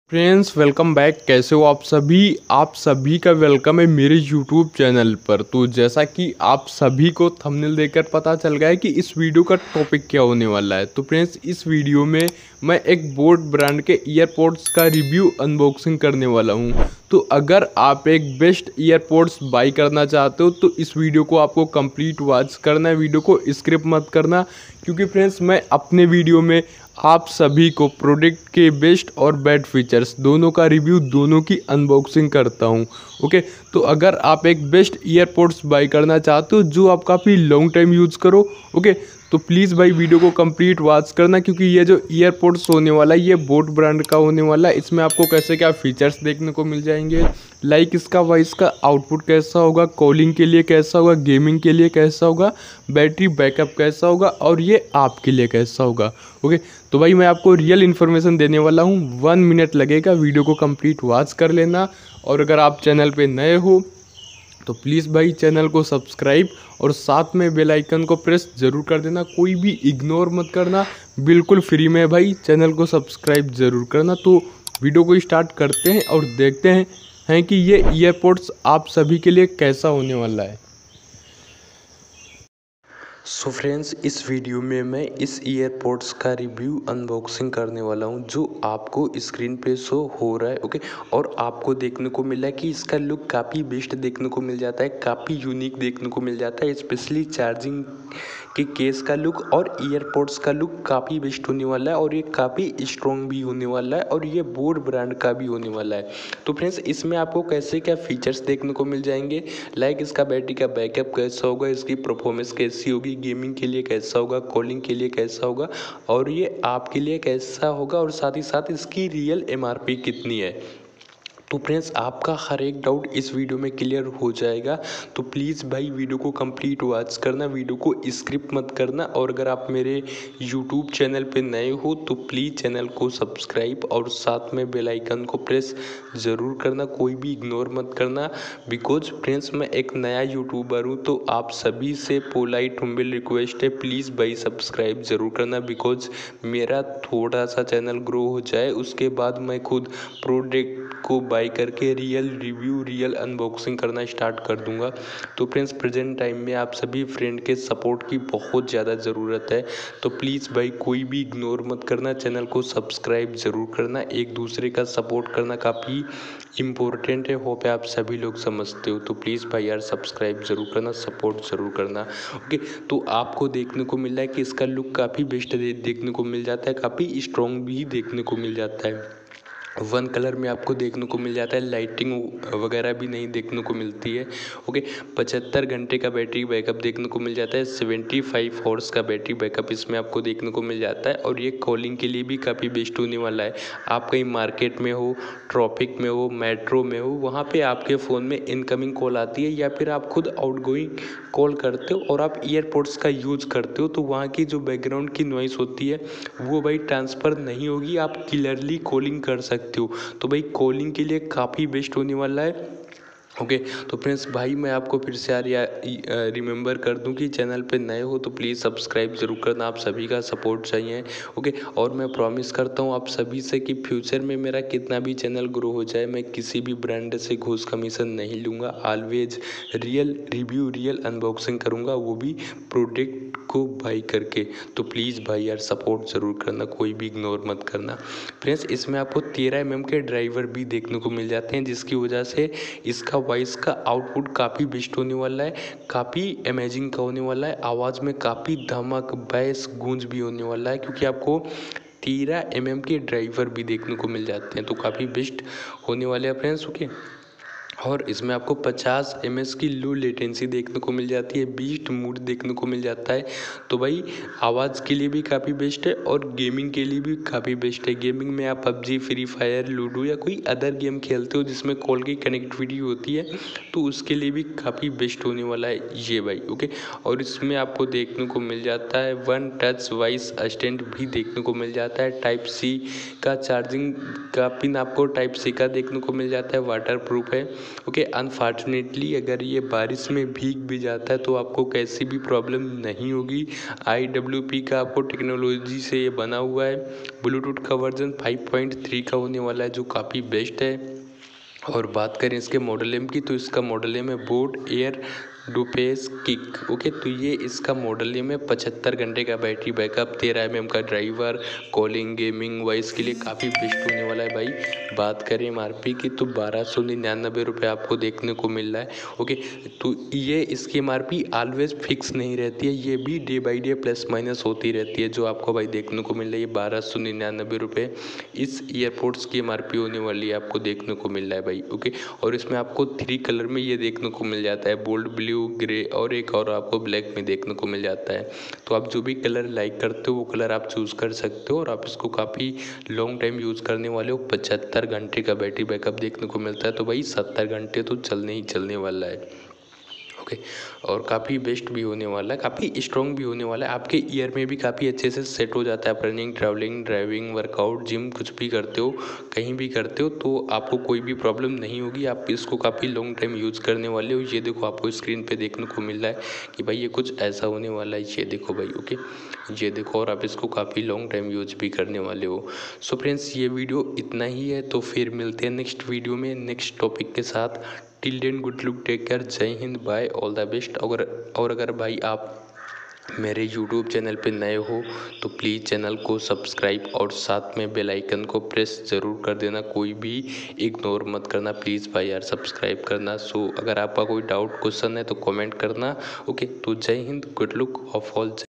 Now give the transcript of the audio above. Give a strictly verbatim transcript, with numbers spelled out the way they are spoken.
Friends welcome back. कैसे हो आप सभी? आप सभी का वेलकम है मेरे यूट्यूब चैनल पर। तो जैसा कि आप सभी को थंबनेल देखकर पता चल गया है कि इस वीडियो का टॉपिक क्या होने वाला है। तो फ्रेंड्स इस वीडियो में मैं एक बोट ब्रांड के ईयरपोड्स का रिव्यू अनबॉक्सिंग करने वाला हूं। तो अगर आप एक बेस्ट ईयरपोड्स बाई करना चाहते हो तो इस वीडियो को आपको कंप्लीट वॉच करना है, वीडियो को स्किप मत करना, क्योंकि फ्रेंड्स मैं अपने वीडियो में आप सभी को प्रोडक्ट के बेस्ट और बैड फीचर्स दोनों का रिव्यू, दोनों की अनबॉक्सिंग करता हूं। ओके, तो अगर आप एक बेस्ट ईयरपोड्स बाय करना चाहते हो जो आप काफ़ी लॉन्ग टाइम यूज़ करो, ओके, तो प्लीज़ भाई वीडियो को कंप्लीट वॉच करना, क्योंकि ये जो ईयरपोड्स होने वाला है ये बोट ब्रांड का होने वाला है। इसमें आपको कैसे क्या फीचर्स देखने को मिल जाएंगे, लाइक इसका वॉइस का आउटपुट कैसा होगा, कॉलिंग के लिए कैसा होगा, गेमिंग के लिए कैसा होगा, बैटरी बैकअप कैसा होगा और ये आपके लिए कैसा होगा। ओके, तो भाई मैं आपको रियल इन्फॉर्मेशन देने वाला हूँ। वन मिनट लगेगा, वीडियो को कंप्लीट वॉच कर लेना। और अगर आप चैनल पे नए हो तो प्लीज़ भाई चैनल को सब्सक्राइब और साथ में बेल आइकन को प्रेस ज़रूर कर देना। कोई भी इग्नोर मत करना, बिल्कुल फ्री में भाई चैनल को सब्सक्राइब ज़रूर करना। तो वीडियो को स्टार्ट करते हैं और देखते हैं हैं कि ये ईयरपोड्स आप सभी के लिए कैसा होने वाला है। सो फ्रेंड्स इस वीडियो में मैं इस ईयरपोड्स का रिव्यू अनबॉक्सिंग करने वाला हूं जो आपको स्क्रीन पे शो हो रहा है। ओके, और आपको देखने को मिला है कि इसका लुक काफ़ी बेस्ट देखने को मिल जाता है, काफ़ी यूनिक देखने को मिल जाता है। स्पेशली चार्जिंग के केस का लुक और ईयरपोड्स का लुक काफ़ी बेस्ट होने वाला है और ये काफ़ी स्ट्रॉन्ग भी होने वाला है और ये बोट ब्रांड का भी होने वाला है। तो फ्रेंड्स इसमें आपको कैसे क्या फीचर्स देखने को मिल जाएंगे, लाइक इसका बैटरी का बैकअप कैसा होगा, इसकी परफॉर्मेंस कैसी होगी, गेमिंग के लिए कैसा होगा, कॉलिंग के लिए कैसा होगा और ये आपके लिए कैसा होगा, और साथ ही साथ इसकी रियल एमआरपी कितनी है। तो फ्रेंड्स आपका हर एक डाउट इस वीडियो में क्लियर हो जाएगा। तो प्लीज़ भाई वीडियो को कंप्लीट वॉच करना, वीडियो को स्किप मत करना। और अगर आप मेरे यूट्यूब चैनल पे नए हो तो प्लीज़ चैनल को सब्सक्राइब और साथ में बेल आइकन को प्रेस ज़रूर करना, कोई भी इग्नोर मत करना। बिकॉज फ्रेंड्स मैं एक नया यूट्यूबर हूँ तो आप सभी से पोलाइट हुम्बल रिक्वेस्ट है, प्लीज़ भाई सब्सक्राइब ज़रूर करना। बिकॉज मेरा थोड़ा सा चैनल ग्रो हो जाए उसके बाद मैं खुद प्रोडक्ट को बाय करके रियल रिव्यू, रियल अनबॉक्सिंग करना स्टार्ट कर दूंगा। तो फ्रेंड्स प्रेजेंट टाइम में आप सभी फ्रेंड के सपोर्ट की बहुत ज़्यादा ज़रूरत है। तो प्लीज़ भाई कोई भी इग्नोर मत करना, चैनल को सब्सक्राइब ज़रूर करना। एक दूसरे का सपोर्ट करना काफ़ी इम्पोर्टेंट है, होप है आप सभी लोग समझते हो। तो प्लीज़ भाई यार सब्सक्राइब ज़रूर करना, सपोर्ट ज़रूर करना। ओके, तो आपको देखने को मिल रहा है कि इसका लुक काफ़ी बेस्ट देखने को मिल जाता है, काफ़ी स्ट्रॉन्ग भी देखने को मिल जाता है। वन कलर में आपको देखने को मिल जाता है, लाइटिंग वगैरह भी नहीं देखने को मिलती है। ओके, पचहत्तर घंटे का बैटरी बैकअप देखने को मिल जाता है, सेवेंटी फाइव हॉर्स का बैटरी बैकअप इसमें आपको देखने को मिल जाता है। और ये कॉलिंग के लिए भी काफ़ी बेस्ट होने वाला है। आप कहीं मार्केट में हो, ट्रॉफिक में हो, मेट्रो में हो, वहाँ पे आपके फ़ोन में इनकमिंग कॉल आती है या फिर आप खुद आउटगोइंग कॉल करते हो और आप ईयरपोड्स का यूज़ करते हो तो वहाँ की जो बैकग्राउंड की नॉइस होती है वो भाई ट्रांसफ़र नहीं होगी, आप क्लियरली कॉलिंग कर सकते हो। तो भाई कॉलिंग के लिए काफ़ी बेस्ट होने वाला है। ओके okay, तो फ्रेंड्स भाई मैं आपको फिर से यार या रिमेंबर कर दूं कि चैनल पे नए हो तो प्लीज़ सब्सक्राइब ज़रूर करना, आप सभी का सपोर्ट चाहिए। ओके okay, और मैं प्रॉमिस करता हूं आप सभी से कि फ्यूचर में मेरा कितना भी चैनल ग्रो हो जाए मैं किसी भी ब्रांड से घूस कमीशन नहीं लूँगा। Always real review, real unboxing करूँगा, वो भी प्रोडक्ट को बाई करके। तो प्लीज़ भाई यार सपोर्ट ज़रूर करना, कोई भी इग्नोर मत करना। फ्रेंड्स इसमें आपको तेरह एम एम के ड्राइवर भी देखने को मिल जाते हैं जिसकी वजह से इसका वॉइस का आउटपुट काफ़ी बेस्ट होने वाला है, काफ़ी अमेजिंग का होने वाला है। आवाज़ में काफ़ी धमक, बैस, गूंज भी होने वाला है क्योंकि आपको तेरह एम एम के ड्राइवर भी देखने को मिल जाते हैं। तो काफ़ी बेस्ट होने वाले हैं फ्रेंड्स। ओके, और इसमें आपको पचास एम एस की लो लेटेंसी देखने को मिल जाती है, बीस्ट मूड देखने को मिल जाता है। तो भाई आवाज़ के लिए भी काफ़ी बेस्ट है और गेमिंग के लिए भी काफ़ी बेस्ट है। गेमिंग में आप पबजी, फ्री फायर, लूडो या कोई अदर गेम खेलते हो जिसमें कॉल की कनेक्टिविटी होती है तो उसके लिए भी काफ़ी बेस्ट होने वाला है ये भाई। ओके, और इसमें आपको देखने को मिल जाता है वन टच वॉइस असिस्टेंट भी देखने को मिल जाता है। टाइप सी का चार्जिंग का पिन आपको टाइप सी का देखने को मिल जाता है, वाटर प्रूफ है। ओके। अनफॉर्चुनेटली अगर ये बारिश में भीग भी जाता है तो आपको कैसी भी प्रॉब्लम नहीं होगी। आई डब्ल्यू पी का आपको टेक्नोलॉजी से ये बना हुआ है। ब्लूटूथ का वर्जन फाइव पॉइंट थ्री का होने वाला है जो काफ़ी बेस्ट है। और बात करें इसके मॉडल नेम की तो इसका मॉडल नेम है boAt Airdopes kick. Okay, तो ये इसका मॉडल नेम है। पचहत्तर घंटे का बैटरी बैकअप, तेरह एम एम का ड्राइवर, कॉलिंग गेमिंग वॉइस के लिए काफ़ी बेस्ट होने वाला है भाई। बात करें एम आर पी की तो बारह सौ निन्यानवे रुपये आपको देखने को मिल रहा है। ओके, तो ये इसकी M R P always fix नहीं रहती है, ये भी day by day plus minus होती रहती है। जो आपको भाई देखने को मिल रही है बारह सौ निन्यानवे रुपये इस ईयरपोड्स की एम आर पी होने वाली है, आपको देखने को मिल रहा है भाई। ओके, और इसमें आपको थ्री कलर में ये देखने को मिल जाता है, बोल्ड ब्लू, ग्रे और एक और आपको ब्लैक में देखने को मिल जाता है। तो आप जो भी कलर लाइक करते हो वो कलर आप चूज़ कर सकते हो और आप इसको काफ़ी लॉन्ग टाइम यूज़ करने वाले हो। पचहत्तर घंटे का बैटरी बैकअप देखने को मिलता है, तो भाई सत्तर घंटे तो चलने ही चलने वाला है। ओके, और काफ़ी बेस्ट भी होने वाला है, काफ़ी स्ट्रॉन्ग भी होने वाला है। आपके ईयर में भी काफ़ी अच्छे से सेट हो जाता है। आप running, travelling, driving, workout, gym कुछ भी करते हो, कहीं भी करते हो तो आपको कोई भी प्रॉब्लम नहीं होगी। आप इसको काफ़ी लॉन्ग टाइम यूज़ करने वाले हो। ये देखो आपको स्क्रीन पे देखने को मिल रहा है कि भाई ये कुछ ऐसा होने वाला है। ये देखो भाई, ओके, ये देखो, और आप इसको काफ़ी लॉन्ग टाइम यूज भी करने वाले हो। सो फ्रेंड्स, ये वीडियो इतना ही है, तो फिर मिलते हैं नेक्स्ट वीडियो में नेक्स्ट टॉपिक के साथ। Till then good luck, take care, जय हिंद, बाय, ऑल द बेस्ट। अगर और अगर भाई आप मेरे यूट्यूब चैनल पे नए हो तो प्लीज़ चैनल को सब्सक्राइब और साथ में बेल आइकन को प्रेस ज़रूर कर देना। कोई भी इग्नोर मत करना प्लीज़ भाई यार, सब्सक्राइब करना। सो अगर आपका कोई डाउट क्वेश्चन है तो कमेंट करना। ओके, तो जय हिंद, गुड लुक ऑफ ऑल।